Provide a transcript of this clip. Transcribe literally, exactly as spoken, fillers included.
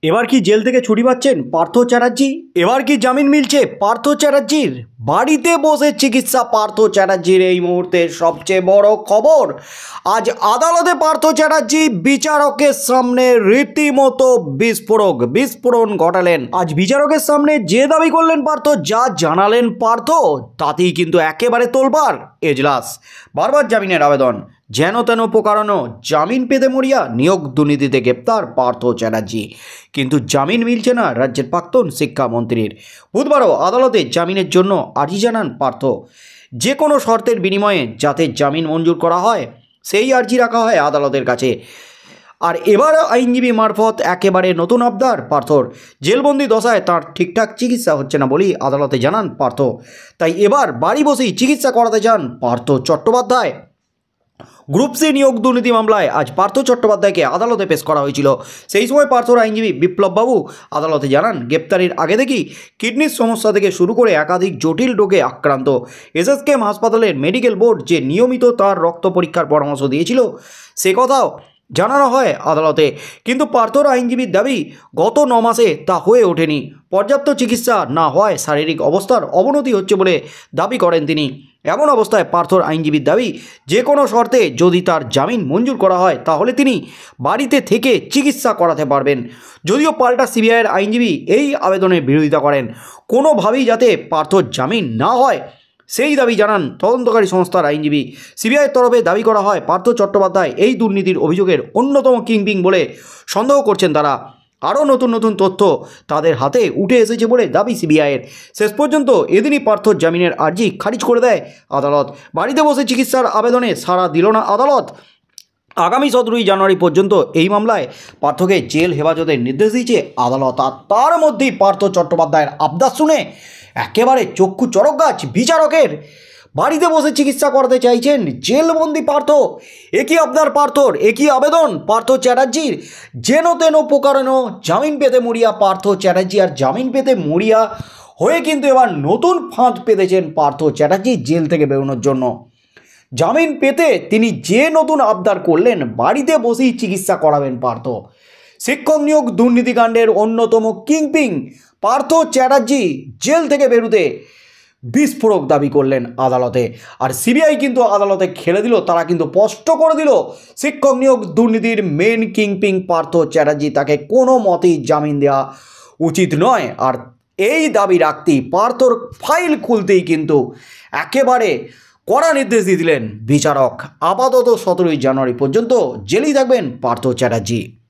এবার কি জেল থেকে ছুটি পাচ্ছেন পার্থ চ্যাটার্জি? এবার কি জামিন মিলছে পার্থ চ্যাটার্জির? বাড়িতে বসে চিকিৎসা পার্থ চ্যাটার্জির এই মুহূর্তে সবচেয়ে বড় খবর। আজ আদালতে পার্থ চ্যাটার্জি বিচারকের সামনে রীতিমতো বিস্ফোরক বিস্ফোরণ ঘটালেন। আজ বিচারকের সামনে যে দাবি করলেন পার্থ, যা জানালেন পার্থ, তাতেই কিন্তু একেবারে তোলপাড় এজলাস। বারবার জামিনের আবেদন, যেন তেন প্রকারণও, জামিন পেতে মরিয়া, নিয়োগ দুর্নীতিতে গ্রেপ্তার পার্থ চ্যাটার্জি। কিন্তু জামিন মিলছে না রাজ্যের প্রাক্তন শিক্ষামন্ত্রীর। বুধবারও আদালতে জামিনের জন্য আর্জি জানান পার্থ। যে কোনো শর্তের বিনিময়ে যাতে জামিন মঞ্জুর করা হয়, সেই আর্জি রাখা হয় আদালতের কাছে। আর এবার আইনজীবী মারফত একেবারে নতুন আবদার পার্থর। জেলবন্দি দশায় তার ঠিকঠাক চিকিৎসা হচ্ছে না বলেই আদালতে জানান পার্থ। তাই এবার বাড়ি বসেই চিকিৎসা করাতে চান পার্থ চট্টোপাধ্যায়। গ্রুপ সি নিয়োগ দুর্নীতি মামলায় আজ পার্থ চট্টোপাধ্যায়কে আদালতে পেশ করা হয়েছিল। সেই সময় পার্থর আইনজীবী বিপ্লববাবু আদালতে জানান, গ্রেপ্তারির আগে থেকেই কিডনির সমস্যা থেকে শুরু করে একাধিক জটিল রোগে আক্রান্ত। এসএসকেএম হাসপাতালের মেডিকেল বোর্ড যে নিয়মিত তার রক্ত পরীক্ষার পরামর্শ দিয়েছিল, সে কথাও জানানো হয় আদালতে। কিন্তু পার্থর আইনজীবীর দাবি, গত ন মাসে তা হয়ে ওঠেনি। পর্যাপ্ত চিকিৎসা না হওয়ায় শারীরিক অবস্থার অবনতি হচ্ছে বলে দাবি করেন তিনি। এমন অবস্থায় পার্থর আইনজীবীর দাবি, যে কোনো শর্তে যদি তার জামিন মঞ্জুর করা হয়, তাহলে তিনি বাড়িতে থেকে চিকিৎসা করাতে পারবেন। যদিও পাল্টা সিবিআইয়ের আইনজীবী এই আবেদনের বিরোধিতা করেন। কোনোভাবেই যাতে পার্থর জামিন না হয়, সেই দাবি জানান তদন্তকারী সংস্থার আইনজীবী। সিবিআইয়ের তরফে দাবি করা হয়, পার্থ চট্টোপাধ্যায় এই দুর্নীতির অভিযোগের অন্যতম কিংপিং বলে সন্দেহ করছেন তারা। আরও নতুন নতুন তথ্য তাদের হাতে উঠে এসেছে বলে দাবি সিবিআইয়ের। শেষ পর্যন্ত এদিনই পার্থর জামিনের আর্জি খারিজ করে দেয় আদালত। বাড়িতে বসে চিকিৎসার আবেদনে সাড়া দিল না আদালত। আগামী সতেরোই জানুয়ারি পর্যন্ত এই মামলায় পার্থকে জেল হেফাজতের নির্দেশ দিয়েছে আদালত। আর তার মধ্যেই পার্থ চট্টোপাধ্যায়ের আবদার শুনে একেবারে চক্ষু চড়ক গাছ বিচারকের। বাড়িতে বসে চিকিৎসা করাতে চাইছেন জেলবন্দি পার্থ। একই আবদার পার্থর, একই আবেদন পার্থ চ্যাটার্জির। যেন তেন প্রকারণও জামিন পেতে মরিয়া পার্থ চ্যাটার্জি। আর জামিন পেতে মরিয়া হয়ে কিন্তু এবার নতুন ফাঁদ পেতেছেন পার্থ চ্যাটার্জি জেল থেকে বেরোনোর জন্য। জামিন পেতে তিনি যে নতুন আবদার করলেন, বাড়িতে বসেই চিকিৎসা করাবেন পার্থ। শিক্ষক নিয়োগ দুর্নীতিকাণ্ডের অন্যতম কিংপিং পার্থ চ্যাটার্জি জেল থেকে বেরোতে বিস্ফোরক দাবি করলেন আদালতে। আর সিবিআই কিন্তু আদালতে খেলে দিল, তারা কিন্তু স্পষ্ট করে দিল, শিক্ষক নিয়োগ দুর্নীতির মেন কিংপিং পার্থ চ্যাটার্জি, তাকে কোনো মতেই জামিন দেওয়া উচিত নয়। আর এই দাবি রাখতেই পার্থর ফাইল খুলতেই কিন্তু একেবারে কড়া নির্দেশ দিয়ে দিলেন বিচারক। আপাতত সতেরোই জানুয়ারি পর্যন্ত জেলেই থাকবেন পার্থ চ্যাটার্জি।